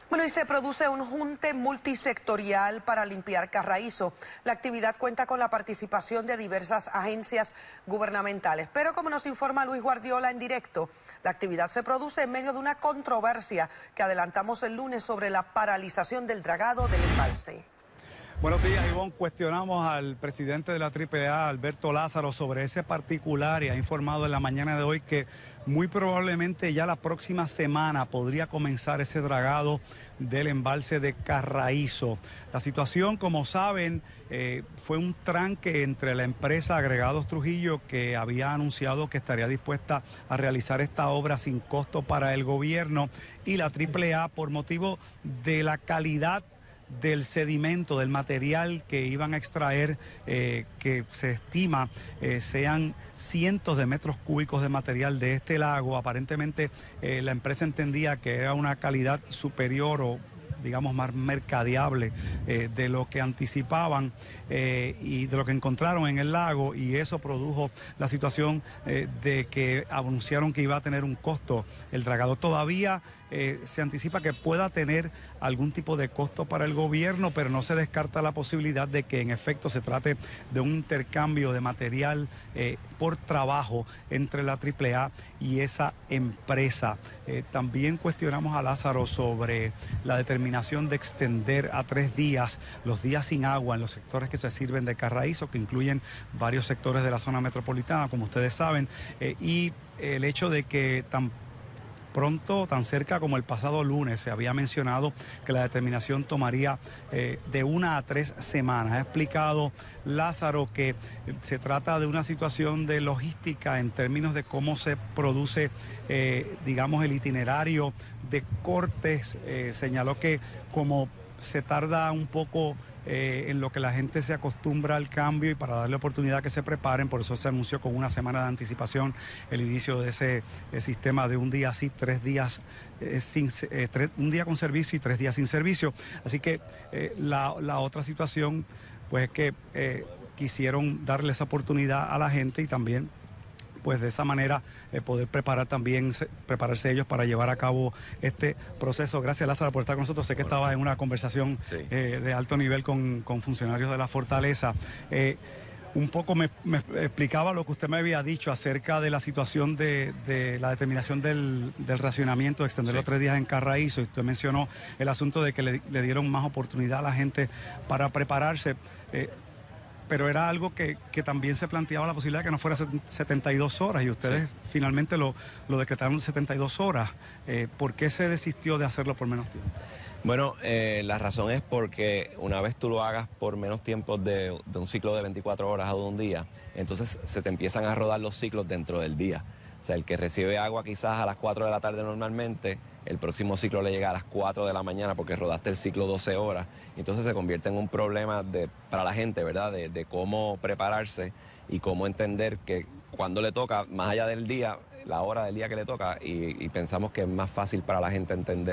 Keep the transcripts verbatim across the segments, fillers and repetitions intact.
Bueno, y se produce un junte multisectorial para limpiar Carraízo. La actividad cuenta con la participación de diversas agencias gubernamentales. Pero como nos informa Luis Guardiola en directo, la actividad se produce en medio de una controversia que adelantamos el lunes sobre la paralización del dragado del embalse. Buenos días, Ivonne. Cuestionamos al presidente de la triple A, Alberto Lázaro, sobre ese particular y ha informado en la mañana de hoy que muy probablemente ya la próxima semana podría comenzar ese dragado del embalse de Carraízo. La situación, como saben, eh, fue un tranque entre la empresa Agregados Trujillo, que había anunciado que estaría dispuesta a realizar esta obra sin costo para el gobierno, y la triple A por motivo de la calidad del sedimento, del material que iban a extraer, eh, que se estima eh, sean cientos de metros cúbicos de material de este lago. Aparentemente eh, la empresa entendía que era una calidad superior o digamos más mercadeable eh, de lo que anticipaban eh, y de lo que encontraron en el lago, y eso produjo la situación eh, de que anunciaron que iba a tener un costo el dragado. Todavía eh, se anticipa que pueda tener algún tipo de costo para el gobierno, pero no se descarta la posibilidad de que en efecto se trate de un intercambio de material eh, por trabajo entre la triple A y esa empresa. Eh, también cuestionamos a Lázaro sobre la determinación de extender a tres días los días sin agua en los sectores que se sirven de Carraízo, que incluyen varios sectores de la zona metropolitana, como ustedes saben, eh, y el hecho de que tan pronto, tan cerca como el pasado lunes, se había mencionado que la determinación tomaría eh, de una a tres semanas. Ha explicado Lázaro que eh, se trata de una situación de logística en términos de cómo se produce, eh, digamos, el itinerario de cortes. Eh, señaló que como se tarda un poco eh, en lo que la gente se acostumbra al cambio y para darle oportunidad que se preparen, por eso se anunció con una semana de anticipación el inicio de ese eh, sistema de un día sí, tres días eh, sin, eh, tres, un día con servicio y tres días sin servicio. Así que eh, la, la otra situación pues es que eh, quisieron darle esa oportunidad a la gente y también pues de esa manera eh, poder preparar también, se, prepararse ellos para llevar a cabo este proceso. Gracias, Lázaro, por estar con nosotros. Sé que estaba en una conversación sí. eh, de alto nivel con, con funcionarios de la Fortaleza. Eh, un poco me, me explicaba lo que usted me había dicho acerca de la situación de, de la determinación del, del racionamiento, de extender los sí. tres días en Carraízo, y usted mencionó el asunto de que le, le dieron más oportunidad a la gente para prepararse. Eh, pero era algo que, que también se planteaba la posibilidad de que no fuera setenta y dos horas, y ustedes sí. finalmente lo, lo decretaron setenta y dos horas. Eh, ¿Por qué se desistió de hacerlo por menos tiempo? Bueno, eh, la razón es porque una vez tú lo hagas por menos tiempo de, de un ciclo de veinticuatro horas o de un día, entonces se te empiezan a rodar los ciclos dentro del día. O sea, el que recibe agua quizás a las cuatro de la tarde normalmente, el próximo ciclo le llega a las cuatro de la mañana porque rodaste el ciclo doce horas. Y entonces se convierte en un problema de, para la gente, ¿verdad? De, de cómo prepararse y cómo entender que cuando le toca, más allá del día, la hora del día que le toca, y, y pensamos que es más fácil para la gente entender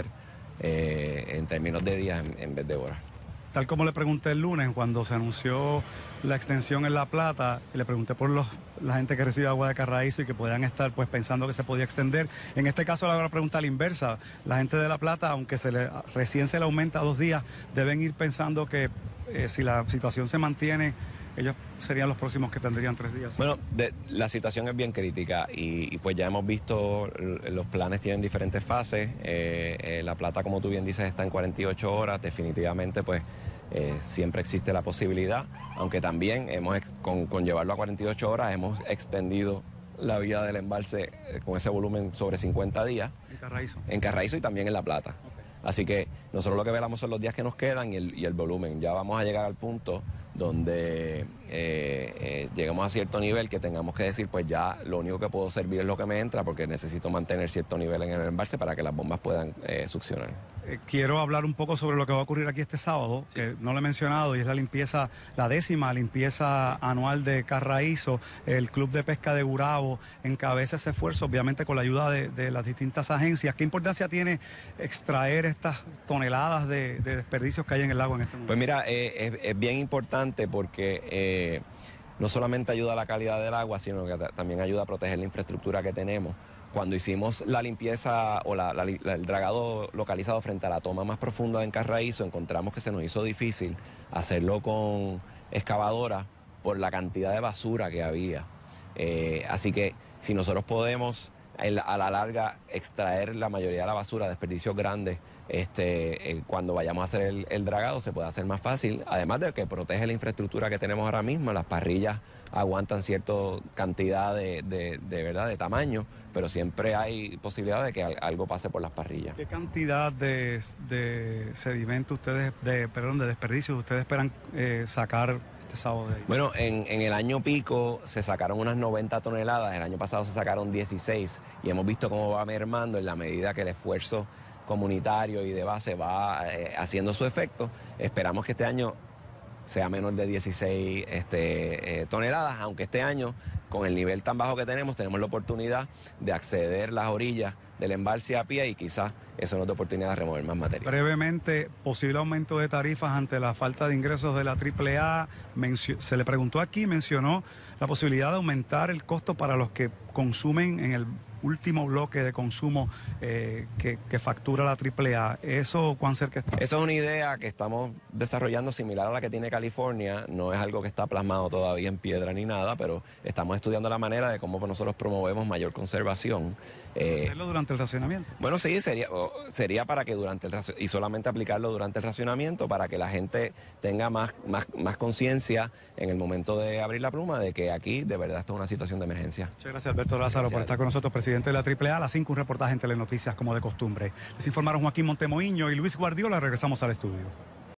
eh, en términos de días en, en vez de horas. Tal como le pregunté el lunes cuando se anunció la extensión en La Plata, le pregunté por los, la gente que recibe agua de Carraízo y que podían estar pues pensando que se podía extender. En este caso le hago la pregunta a la inversa. La gente de La Plata, aunque se le, recién se le aumenta a dos días, deben ir pensando que eh, si la situación se mantiene, ellos serían los próximos que tendrían tres días. Bueno, de, la situación es bien crítica y, y pues ya hemos visto, los planes tienen diferentes fases. Eh, eh, La Plata, como tú bien dices, está en cuarenta y ocho horas. Definitivamente pues eh, siempre existe la posibilidad, aunque también hemos con, con llevarlo a cuarenta y ocho horas hemos extendido la vida del embalse eh, con ese volumen sobre cincuenta días. En Carraízo. En Carraízo y también en La Plata. Okay. Así que nosotros lo que velamos son los días que nos quedan y el, y el volumen. Ya vamos a llegar al punto donde eh, eh, lleguemos a cierto nivel que tengamos que decir, pues ya lo único que puedo servir es lo que me entra, porque necesito mantener cierto nivel en el embalse para que las bombas puedan eh, succionar. Eh, quiero hablar un poco sobre lo que va a ocurrir aquí este sábado, sí. que no lo he mencionado, y es la limpieza, la décima limpieza sí. anual de Carraízo. El Club de Pesca de Gurabo encabeza ese esfuerzo, obviamente con la ayuda de, de las distintas agencias. ¿Qué importancia tiene extraer estas toneladas de, de desperdicios que hay en el lago en este momento? Pues mira, eh, es, es bien importante porque eh, no solamente ayuda a la calidad del agua, sino que también ayuda a proteger la infraestructura que tenemos. cuando hicimos la limpieza o la, la, la, el dragado localizado frente a la toma más profunda en Carraízo, encontramos que se nos hizo difícil hacerlo con excavadora por la cantidad de basura que había. Eh, así que si nosotros podemos el, a la larga extraer la mayoría de la basura, desperdicios grandes, este, eh, cuando vayamos a hacer el, el dragado se puede hacer más fácil, además de que protege la infraestructura que tenemos ahora mismo. Las parrillas aguantan cierta cantidad de, de, de, verdad, de tamaño, pero siempre hay posibilidad de que algo pase por las parrillas. ¿Qué cantidad de, de sedimento ustedes, de, perdón, de desperdicios ustedes esperan eh, sacar este sábado de ahí? Bueno, en, en el año pico se sacaron unas noventa toneladas, el año pasado se sacaron dieciséis y hemos visto cómo va mermando en la medida que el esfuerzo comunitario y de base va eh, haciendo su efecto. Esperamos que este año sea menor de dieciséis este, eh, toneladas, aunque este año, con el nivel tan bajo que tenemos, tenemos la oportunidad de acceder las orillas del embalse a pie y quizás eso nos da oportunidad de remover más material. Brevemente, posible aumento de tarifas ante la falta de ingresos de la triple A. Mencio- se le preguntó aquí, mencionó la posibilidad de aumentar el costo para los que consumen en el último bloque de consumo eh, que, que factura la triple A. ¿Eso cuán cerca está? Eso es una idea que estamos desarrollando similar a la que tiene California. No es algo que está plasmado todavía en piedra ni nada, pero estamos estudiando la manera de cómo nosotros promovemos mayor conservación. Eh, ¿Hacerlo durante el racionamiento? Bueno, sí, sería, sería para que durante el racionamiento, y solamente aplicarlo durante el racionamiento, para que la gente tenga más, más, más conciencia en el momento de abrir la pluma de que aquí de verdad esto es una situación de emergencia. Muchas gracias, Alberto Lázaro, gracias por estar con nosotros, presidente de la triple A. A las cinco, un reportaje en Telenoticias como de costumbre. Les informaron Joaquín Montemoinho y Luis Guardiola. Regresamos al estudio.